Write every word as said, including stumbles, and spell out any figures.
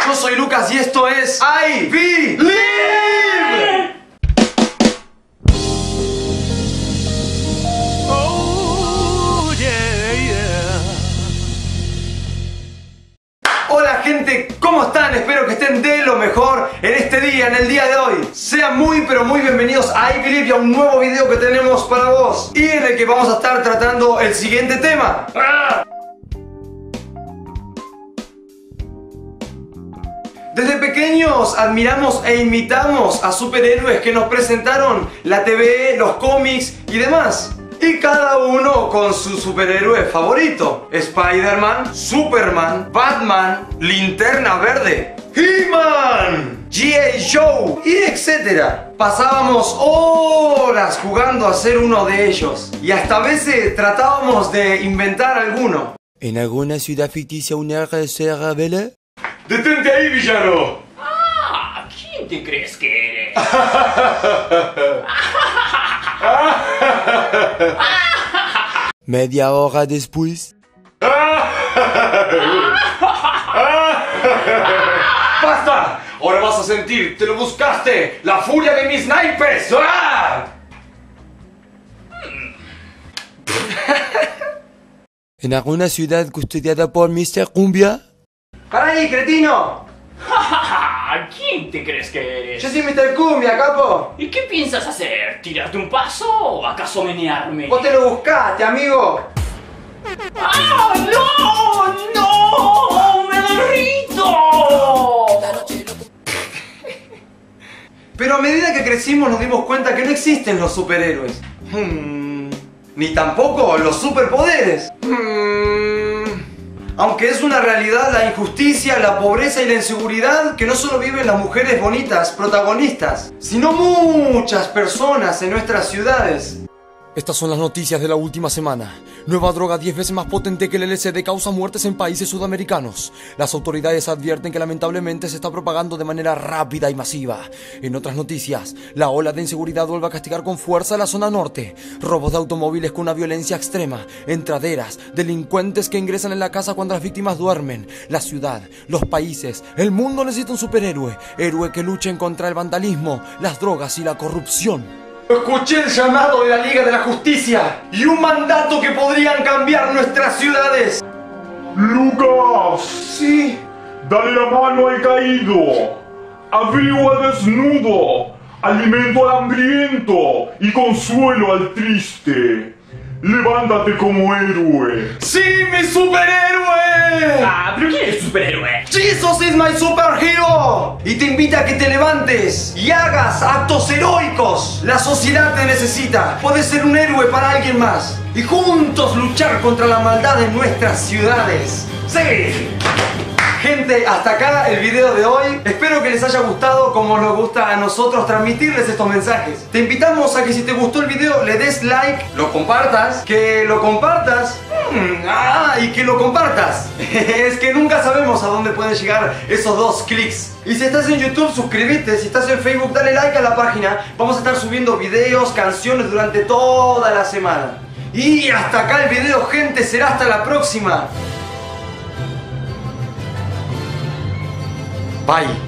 Yo soy Lucas y esto es I Believe. Oh, yeah, yeah. Hola gente, ¿cómo están? Espero que estén de lo mejor en este día, en el día de hoy. Sean muy pero muy bienvenidos a I Believe y a un nuevo video que tenemos para vos, y en el que vamos a estar tratando el siguiente tema. ¡Ah! Desde pequeños admiramos e imitamos a superhéroes que nos presentaron la T V, los cómics y demás. Y cada uno con su superhéroe favorito. Spider-Man, Superman, Batman, Linterna Verde, He-Man, G I Joe y etcétera. Pasábamos horas jugando a ser uno de ellos. Y hasta a veces tratábamos de inventar alguno. ¿En alguna ciudad ficticia una guerra se revela? ¡Detente ahí, villano! Ah, ¿quién te crees que eres? Media hora después. ¡Basta! Ahora vas a sentir, te lo buscaste, la furia de mis naipes. ¡Ah! ¿En alguna ciudad custodiada por mister Cumbia? ¡Para ahí, cretino! ¿Quién te crees que eres? Yo soy mister Cumbia, capo. ¿Y qué piensas hacer? ¿Tirarte un paso o acaso menearme? Vos te lo buscaste, amigo. ¡Ah, no! ¡No! ¡Me derrito! Pero a medida que crecimos nos dimos cuenta que no existen los superhéroes. Hmm. Ni tampoco los superpoderes. Hmm. Aunque es una realidad la injusticia, la pobreza y la inseguridad que no solo viven las mujeres bonitas, protagonistas, sino muchas personas en nuestras ciudades. Estas son las noticias de la última semana. Nueva droga diez veces más potente que el L S D causa muertes en países sudamericanos. Las autoridades advierten que lamentablemente se está propagando de manera rápida y masiva. En otras noticias, la ola de inseguridad vuelve a castigar con fuerza la zona norte. Robos de automóviles con una violencia extrema, entraderas, delincuentes que ingresan en la casa cuando las víctimas duermen. La ciudad, los países, el mundo necesita un superhéroe. Héroe que luche contra el vandalismo, las drogas y la corrupción. Escuché el llamado de la Liga de la Justicia y un mandato que podrían cambiar nuestras ciudades. Lucas, Sí. dale la mano al caído, abrigo al desnudo, alimento al hambriento y consuelo al triste. Levántate como héroe. ¡Sí, mi superhéroe! Ah, ¿pero quién es tu superhéroe? Jesus is my superhero. Y te invita a que te levantes y hagas actos heroicos. La sociedad te necesita. Puedes ser un héroe para alguien más. Y juntos luchar contra la maldad en nuestras ciudades. ¡Sí! Gente, hasta acá el video de hoy. Espero que les haya gustado como nos gusta a nosotros transmitirles estos mensajes. Te invitamos a que si te gustó el video le des like, lo compartas, que lo compartas hmm, ah, y que lo compartas. Es que nunca sabemos a dónde pueden llegar esos dos clics. Y si estás en YouTube, suscríbete. Si estás en Facebook, dale like a la página. Vamos a estar subiendo videos, canciones durante toda la semana. Y hasta acá el video, gente. Será hasta la próxima. Bye.